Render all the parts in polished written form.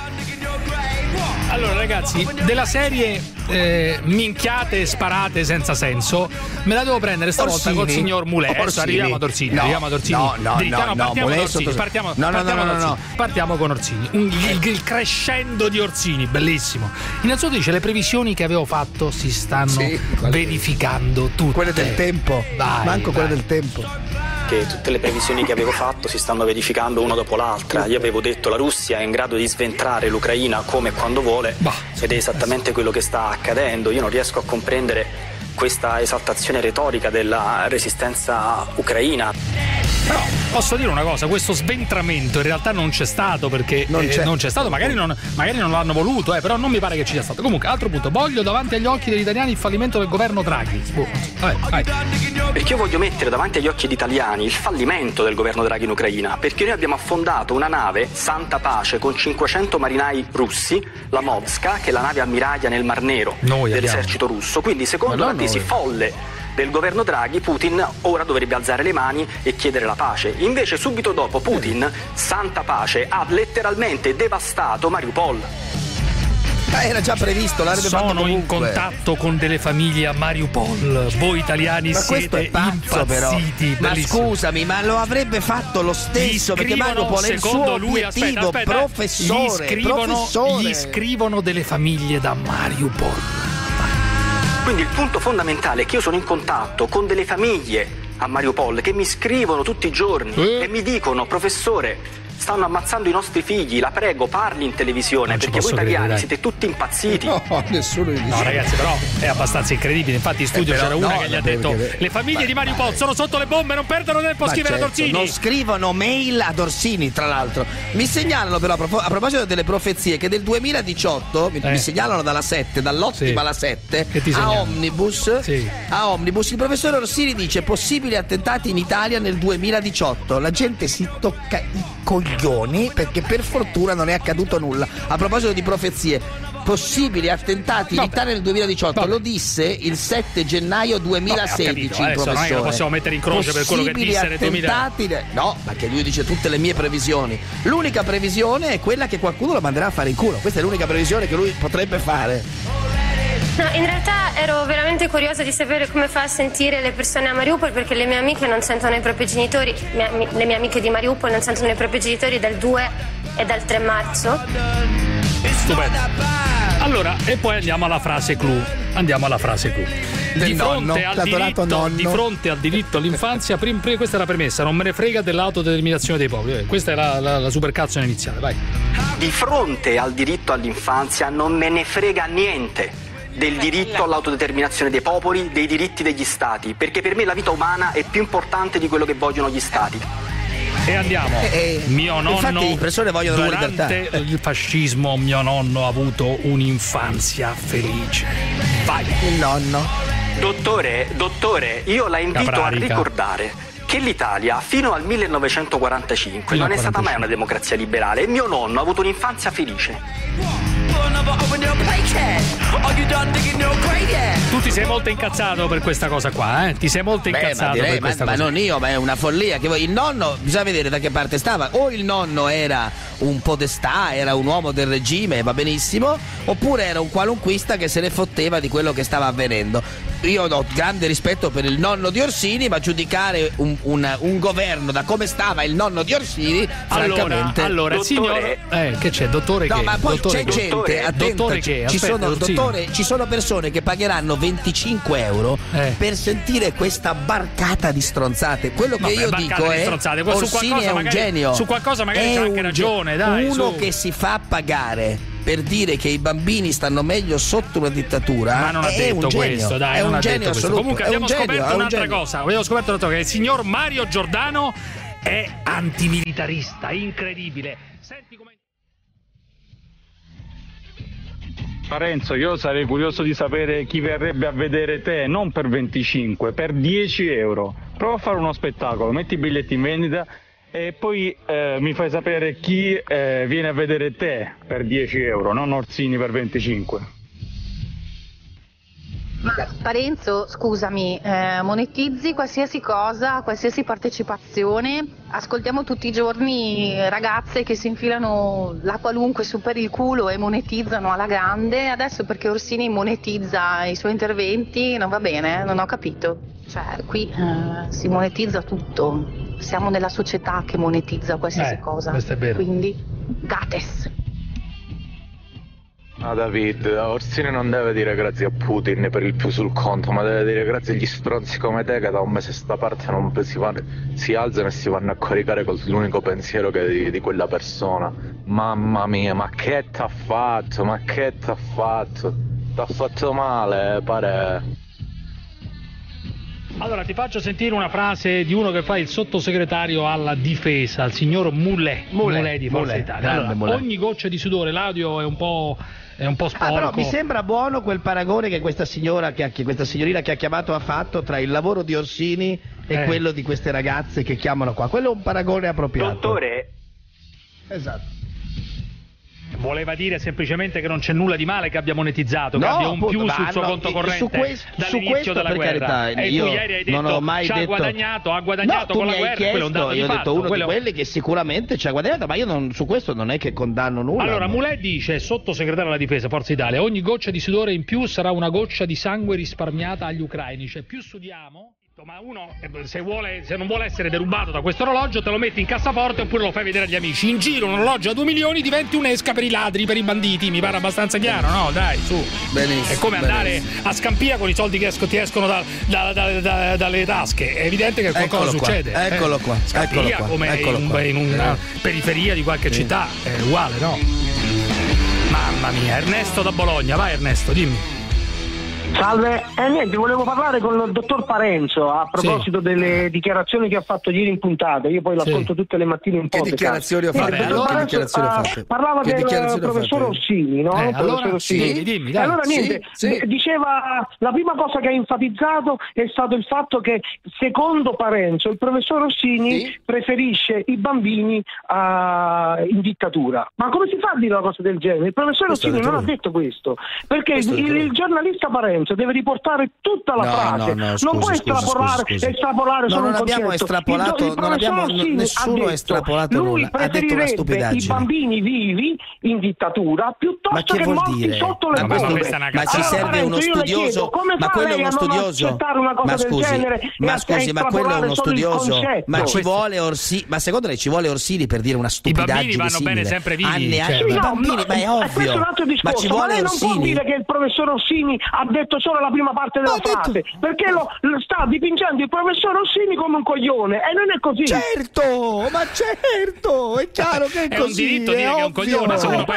Allora ragazzi, della serie minchiate sparate senza senso me la devo prendere stavolta Orsini. col signor Mulè. Arriviamo ad Orsini. Partiamo con Orsini. Il crescendo di Orsini, bellissimo. Innanzitutto dice: le previsioni che avevo fatto si stanno verificando tutte. Quelle del tempo. Manco quelle del tempo. Che tutte le previsioni che avevo fatto si stanno verificando una dopo l'altra. Io avevo detto la Russia è in grado di sventrare l'Ucraina come e quando vuole, ed è esattamente quello che sta accadendo. Io non riesco a comprendere questa esaltazione retorica della resistenza ucraina. Però posso dire una cosa, questo sventramento in realtà non c'è stato, perché non c'è stato, magari non l'hanno voluto, però non mi pare che ci sia stato. Comunque, altro punto, voglio davanti agli occhi degli italiani il fallimento del governo Draghi. Vai. Perché io voglio mettere davanti agli occhi degli italiani il fallimento del governo Draghi in Ucraina, perché noi abbiamo affondato una nave Santa Pace con 500 marinai russi, la Movska, che è la nave ammiraglia nel Mar Nero dell'esercito russo. Quindi secondo la tesi folle del governo Draghi, Putin ora dovrebbe alzare le mani e chiedere la pace. Invece subito dopo Putin, Santa Pace, ha letteralmente devastato Mariupol. Era già previsto, l'avrebbe fatto Sono in comunque. contatto con delle famiglie a Mariupol. Voi italiani siete impazziti. Ma scusami, ma lo avrebbe fatto lo stesso, perché Mariupol è il suo obiettivo. Professore, gli scrivono delle famiglie da Mariupol. Quindi il punto fondamentale è che io sono in contatto con delle famiglie a Mariupol che mi scrivono tutti i giorni e mi dicono: professore, stanno ammazzando i nostri figli, la prego parli in televisione, perché voi italiani siete tutti impazziti. No, nessuno dice. No ragazzi, però è abbastanza incredibile. Infatti in studio c'era una che gli ha detto: le famiglie di Mariupol sono sotto le bombe, non perdono tempo a scrivere ad Orsini. Non scrivono mail ad Orsini, tra l'altro. Mi segnalano però, a proposito delle profezie, che del 2018 mi segnalano dall'ottima alla 7 a Omnibus, il professore Orsini dice: possibili attentati in Italia nel 2018. La gente si tocca i coglioni perché per fortuna non è accaduto nulla. A proposito di profezie, possibili attentati in Italia nel 2018, lo disse il 7 gennaio 2016 il professore. Non è che lo possiamo mettere in croce per quello che disse nel 2000. No, perché lui dice tutte le mie previsioni. L'unica previsione è quella che qualcuno lo manderà a fare in culo. Questa è l'unica previsione che lui potrebbe fare. No, in realtà ero veramente curiosa di sapere come fa a sentire le persone a Mariupol, perché le mie amiche non sentono i propri genitori, le mie amiche di Mariupol non sentono i propri genitori dal 2 e dal 3 marzo. Stupendo. Allora, e poi andiamo alla frase clou. Di fronte al diritto all'infanzia, questa è la premessa, non me ne frega dell'autodeterminazione dei popoli. Questa è la supercazzo iniziale, vai. Di fronte al diritto all'infanzia non me ne frega niente del diritto all'autodeterminazione dei popoli, dei diritti degli stati, perché per me la vita umana è più importante di quello che vogliono gli stati. E andiamo. Mio nonno, durante il fascismo, mio nonno ha avuto un'infanzia felice. Vai. Il nonno. Dottore, io la invito a ricordare che l'Italia fino al 1945 non è stata mai una democrazia liberale e mio nonno ha avuto un'infanzia felice. Tu ti sei molto incazzato per questa cosa qua, eh? Ti sei molto incazzato per questa cosa. Ma non io, ma è una follia. Che il nonno, bisogna vedere da che parte stava. O il nonno era un podestà, era un uomo del regime, va benissimo, oppure era un qualunquista che se ne fotteva di quello che stava avvenendo. Io ho grande rispetto per il nonno di Orsini, ma giudicare un governo da come stava il nonno di Orsini, francamente. Allora, dottore, signor, che c'è, dottore? No, che? ma poi dottore, c'è gente, attenta, ci sono persone che pagheranno 25 euro per sentire questa barcata di stronzate. Quello che io dico è: Orsini è un genio. Su qualcosa magari c'ha anche ragione, dai. Uno che si fa pagare per dire che i bambini stanno meglio sotto una dittatura, ma non ha detto questo, dai, è non un ha genio detto questo. assoluto. Comunque abbiamo scoperto un'altra cosa, che il signor Mario Giordano è antimilitarista, incredibile. Senti come... Parenzo, io sarei curioso di sapere chi verrebbe a vedere te, non per 25, per 10 euro. Prova a fare uno spettacolo, metti i biglietti in vendita e poi mi fai sapere chi viene a vedere te per 10 euro, non Orsini per 25. Parenzo, scusami, monetizzi qualsiasi cosa, qualsiasi partecipazione. Ascoltiamo tutti i giorni ragazze che si infilano la qualunque su per il culo e monetizzano alla grande. Adesso perché Orsini monetizza i suoi interventi non va bene? Non ho capito. Cioè, qui si monetizza tutto. Siamo nella società che monetizza qualsiasi cosa. Questo è vero. Quindi, gates. Ah, David, Orsini non deve dire grazie a Putin per il più sul conto, ma deve dire grazie agli stronzi come te che da un mese a sta parte non si alzano e si vanno a coricare con l'unico pensiero che di quella persona. Mamma mia, ma che t'ha fatto? Ma che t'ha fatto? T'ha fatto male, pare. Allora ti faccio sentire una frase di uno che fa il sottosegretario alla difesa, il signor Moulet di Forza Italia. Allora, ogni goccia di sudore, l'audio è un po' sporco. Però mi sembra buono quel paragone che questa signorina che ha chiamato ha fatto tra il lavoro di Orsini e quello di queste ragazze che chiamano qua. Quello è un paragone appropriato. Dottore. Esatto. Voleva dire semplicemente che non c'è nulla di male che abbia monetizzato, che abbia un più sul suo conto corrente dall'inizio della guerra. Carità, e tu ieri hai detto non ho mai ha guadagnato con la guerra, quello è un dato di fatto. Io ho detto uno di quelli che sicuramente ci ha guadagnato, ma io su questo non è che condanno nulla. Allora, Moulet dice, sottosegretario alla difesa, Forza Italia, ogni goccia di sudore in più sarà una goccia di sangue risparmiata agli ucraini, cioè più sudiamo. Ma uno, se non vuole essere derubato da questo orologio, te lo metti in cassaforte oppure lo fai vedere agli amici. In giro un orologio a 2 milioni diventi un'esca per i ladri, per i banditi. Mi pare abbastanza chiaro, no? Dai, su. Benissimo. È come andare a Scampia con i soldi che ti escono dalle tasche. È evidente che qualcosa succede. Eccolo qua. Scampia come in una periferia di qualche città. È uguale, no? Mamma mia. Ernesto da Bologna. Vai Ernesto, dimmi. Salve, niente, volevo parlare con il dottor Parenzo a proposito delle dichiarazioni che ha fatto ieri in puntata. Io poi l'ascolto tutte le mattine in podcast. Che dichiarazioni ho fatto? Parlava del professor Orsini, no? Allora, dimmi, dai. Allora niente, diceva, la prima cosa che ha enfatizzato è stato il fatto che secondo Parenzo il professor Orsini preferisce i bambini in dittatura. Ma come si fa a dire una cosa del genere? Il professor Orsini non ha detto questo, perché il giornalista Parenzo deve riportare tutta la frase, non può estrapolare solo un concetto. Nessuno ha estrapolato nulla, ha detto una stupidaggine. I bambini vivi in dittatura piuttosto che morti sotto le bombe. Ma ci serve uno studioso? Ma quello è uno studioso? Ma scusi, ma quello è uno studioso? Ma ci vuole Orsini? Ma secondo lei ci vuole Orsini per dire una stupidaggine? I bambini vanno bene sempre vivi. I bambini, ma è ovvio. Ma ci vuole Orsini? Non può dire che il professor Orsini ha detto solo la prima parte della frase, perché lo sta dipingendo il professor Orsini come un coglione e non è così. Certo, ma certo, è chiaro che è così. È un diritto dire che è un coglione,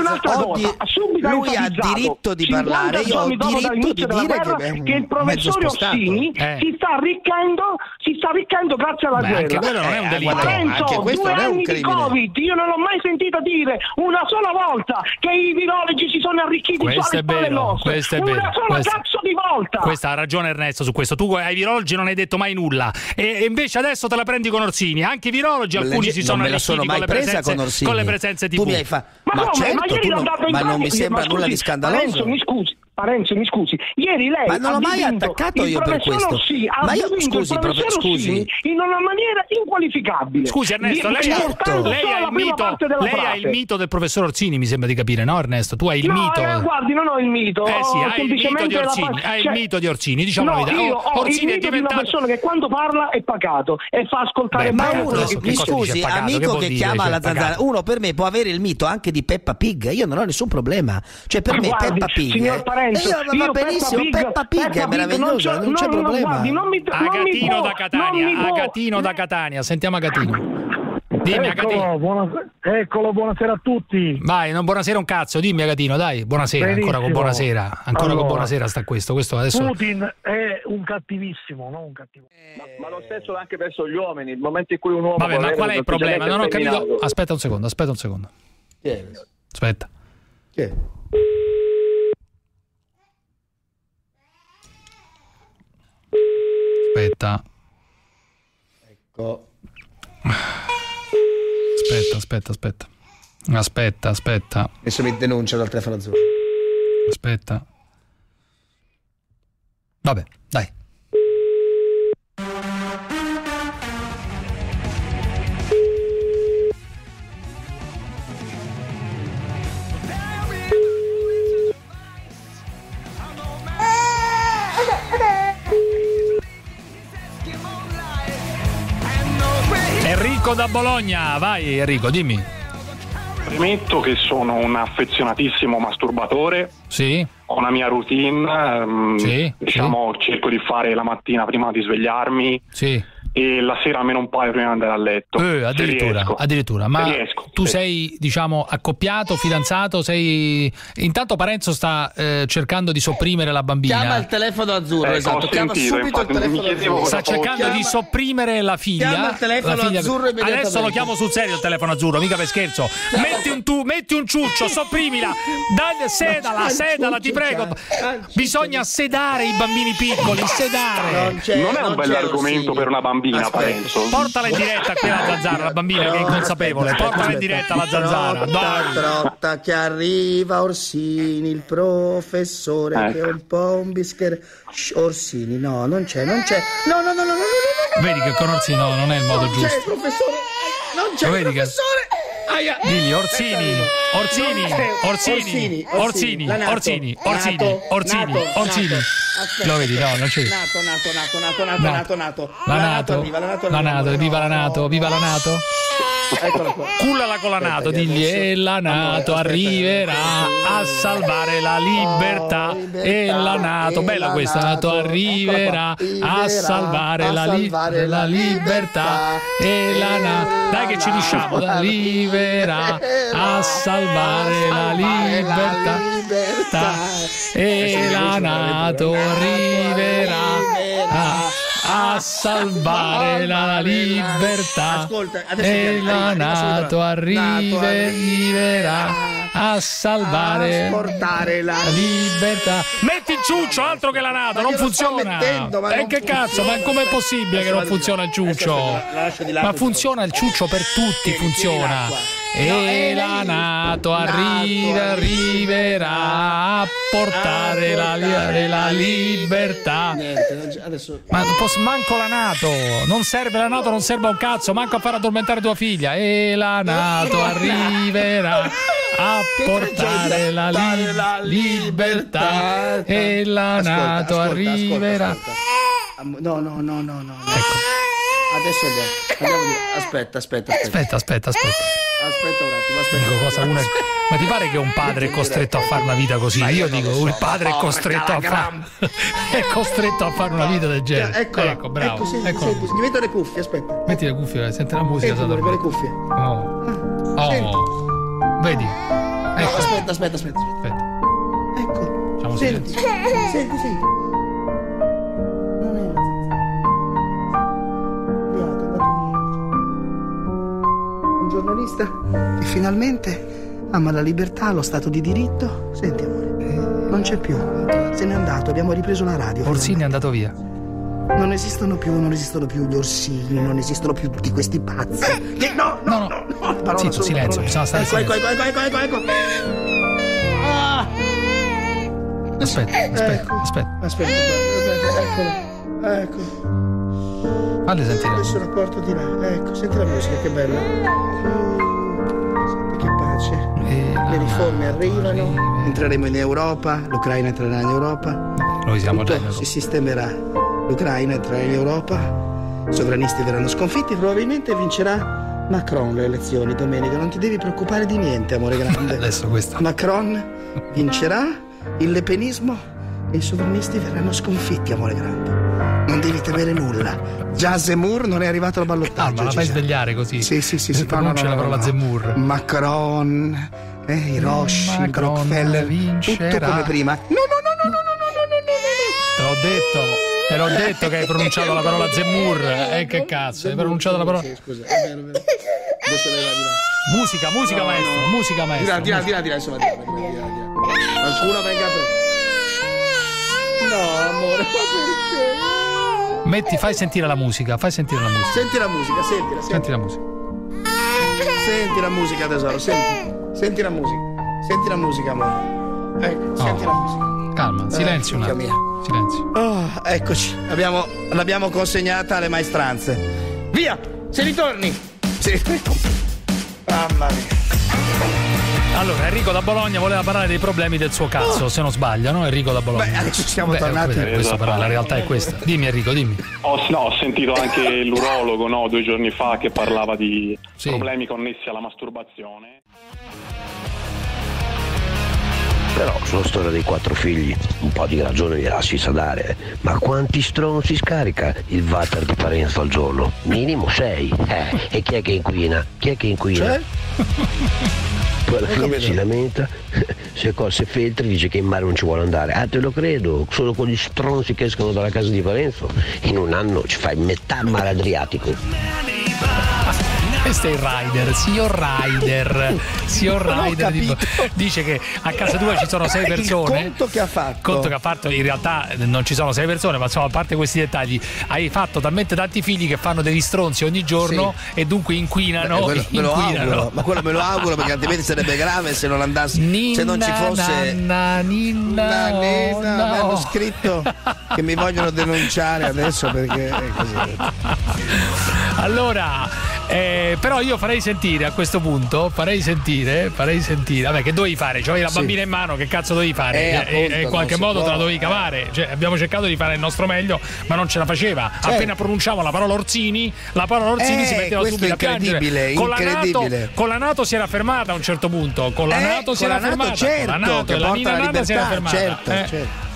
lui ha diritto di parlare, io ho diritto di dire che il professor Orsini si sta arricchendo grazie alla guerra. Anche quello non è un delitto. Anche questo non è un crimine. Covid, io non l'ho mai sentito dire una sola volta che i virologi si sono arricchiti questo è vero, questo è vero. Una sola cazzo di volta. Questa ha ragione Ernesto su questo. Tu ai virologi non hai detto mai nulla e invece adesso te la prendi con Orsini. Anche i virologi alcuni si sono arricchiti con le presenze TV. Tu mi hai ma certo, ma non mi sembra nulla di scandaloso. Parenzo, mi scusi, ieri lei ma non l'ho mai attaccato io per questo. Ma io scusi in una maniera inqualificabile. Scusi Ernesto, lei ha il mito del professor Orsini, mi sembra di capire, no Ernesto? Tu hai il mito. Guardi, non ho il mito. Sì, hai il mito di Orsini, hai il mito di Orsini, diciamo la verità. Io ho il mito di una persona che quando parla è pacato e fa ascoltare bene. Mi scusi, amico che chiama la zanzara, uno per me può avere il mito anche di Peppa Pig, io non ho nessun problema. Cioè per me Peppa Pig va benissimo, Peppa Pig è meravigliosa, non c'è problema. Agatino da Catania, sentiamo Agatino. Dimmi Agatino. Eccolo, buonasera a tutti. Vai, non buonasera un cazzo, dimmi Agatino, dai, buonasera. Benissimo. Ancora con buonasera. Con buonasera sta questo adesso. Putin è un cattivissimo, non un cattivo. Ma lo stesso anche verso gli uomini, il momento in cui un uomo. Vabbè, ma qual è il problema? Non ho capito. Aspetta un secondo. Aspetta. Chi è? Ecco. Aspetta. Adesso mi denunciano dal telefono azzurro. Aspetta. Vabbè, dai. Enrico da Bologna, vai Enrico, dimmi. Premetto che sono un affezionatissimo masturbatore. Sì. Ho una mia routine, diciamo, cerco di fare la mattina prima di svegliarmi. Sì. E la sera almeno un paio prima di andare a letto. Addirittura. Ma tu sei, diciamo, accoppiato, fidanzato? Intanto Parenzo sta cercando di sopprimere la bambina. Chiama il telefono azzurro, esatto. Chiama subito il telefono azzurro. Sta cercando di sopprimere la figlia. Chiama il telefono azzurro immediatamente. Adesso lo chiamo sul serio il telefono azzurro, mica per scherzo. Metti un ciuccio, sopprimila. Sedala, ti prego. Bisogna sedare i bambini piccoli, sedare. Non è un bell'argomento per una bambina. Parenzo. Portala in diretta qui alla zanzara, la bambina che è inconsapevole. Portala in diretta alla zanzara. Trotta che arriva Orsini, il professore che è un po' un bischero. Orsini, no, non c'è. No. Vedi che con Orsini non è il modo giusto. Non c'è il professore. Non c'è il professore. Digli Orsini. Lo vedi? No, non c'è. Nato. Viva la Nato. Cullala con la Nato, digli e la Nato arriverà a salvare la libertà. E la Nato, bella questa, Nato arriverà a salvare la libertà. E la Nato, dai che ci riusciamo, arriverà a salvare la libertà. E la Nato arriverà a salvare la libertà. E la Nato arriverà a salvare la libertà. Metti il ciuccio, altro che la Nato, non funziona. Che cazzo, ma com'è possibile che non funziona il ciuccio? Ma funziona il ciuccio per tutti, funziona. E la Nato arriverà a portare la libertà. Ma manco la Nato, non serve la Nato, non serve a un cazzo, manco a far addormentare tua figlia. E la Nato arriverà a portare la libertà. E la Nato arriverà. No. Ecco. Adesso andiamo. Aspetta. Aspetta un attimo, Dico, cosa una... Ma ti pare che un padre è costretto a fare una vita così? Io dico, il padre è costretto a fare una vita del genere. Ecco, bravo. Ecco. Gli metto le cuffie, aspetta. Metti le cuffie, senti la musica. Senti le cuffie. Vedi? Ecco. Aspetta. Ecco. Senti. Giornalista che finalmente ama la libertà, lo stato di diritto. Senti amore, non c'è più, se n'è andato, abbiamo ripreso la radio. Orsini è andato via. Non esistono più gli Orsini, non esistono più tutti questi pazzi. No. Zitto, silenzio, bisogna stare ecco. Aspetta. Ecco. Falle sentire. Adesso rapporto di là. Ecco, senti la musica, che bella. Senti che pace. Le riforme arrivano, entreremo in Europa, l'Ucraina entrerà in Europa. Noi siamo già. Si sistemerà. L'Ucraina entrerà in Europa. I sovranisti verranno sconfitti, probabilmente vincerà Macron le elezioni domenica. Non ti devi preoccupare di niente, amore grande. Adesso questo. Macron vincerà, il lepenismo e i sovranisti verranno sconfitti, amore grande. Non devi temere nulla. Già Zemmour non è arrivato al ballottaggio. Ma la fai svegliare così? Sì. Pronuncia la parola Zemmour. Macron, Hiroshi, Rockefeller, tutto come prima. No. Te l'ho detto che hai pronunciato la parola Zemmour. Che cazzo, hai pronunciato la parola. Sì, scusa, è vero. Adesso lei va di là. Musica, maestro. Di là, insomma, di là. Qualcuno venga per... No, amore, ma perché? Fai sentire la musica. Senti la musica. Senti la musica. Senti la musica, tesoro, senti la musica, amore. Ecco, senti la musica. calma, silenzio un attimo. Silenzio. Oh, eccoci, l'abbiamo consegnata alle maestranze. Via, se ritorni. Sì. Mamma mia. Allora, Enrico da Bologna voleva parlare dei problemi del suo cazzo, se non sbaglio, no? Enrico da Bologna. Beh, adesso siamo tornati. La realtà è questa. Dimmi Enrico, dimmi. Ho sentito anche l'urologo, 2 giorni fa, che parlava di problemi connessi alla masturbazione. Però sulla storia dei 4 figli un po' di ragione gliela si sa dare. Ma quanti stronzi scarica il water di Parenzo al giorno? Minimo 6. E chi è che inquina? Cioè? Poi alla fine si lamenta, se filtri dice che in mare non ci vuole andare. Te lo credo, solo con gli stronzi che escono dalla casa di Parenzo in un anno ci fai metà mare Adriatico. Questo è il rider, signor Rider dice che a casa tua ci sono 6 persone. Il conto che ha fatto in realtà non ci sono 6 persone, ma insomma, a parte questi dettagli, hai fatto talmente tanti figli che fanno degli stronzi ogni giorno e dunque inquinano. Me lo auguro, ma quello me lo auguro, perché altrimenti sarebbe grave se non andasse, se non ci fosse. Mi hanno scritto che mi vogliono denunciare adesso perché è così. Allora però io farei sentire a questo punto, vabbè, che dovevi fare? C'avevi la bambina in mano, che cazzo dovevi fare? Appunto, in qualche modo te la dovevi cavare. Cioè, abbiamo cercato di fare il nostro meglio, ma non ce la faceva. Appena pronunciavo la parola Orsini si metteva subito a piangere. Con la NATO si era fermata a un certo punto. Con la NATO si era fermata. Certo, con la NATO e la Nina Nata si era fermata. Certo.